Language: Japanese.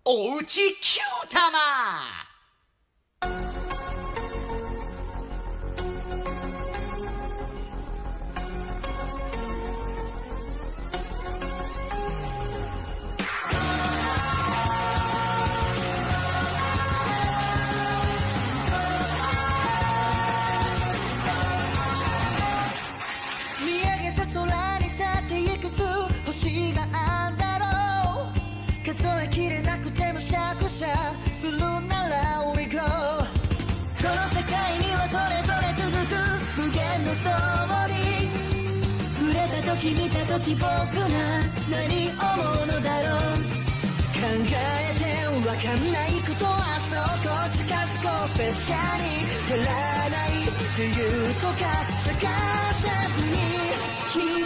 おうちキュータマ見上げた空にさていくつ星があんだろう数えきれなくてもシャクシャするなら We go この世界にはそれぞれ続く無限のストーリー触れた時見た時僕ら何思うのだろう考えてわかんないことはそこ近づこうスペシャルに減らない理由とか探さずに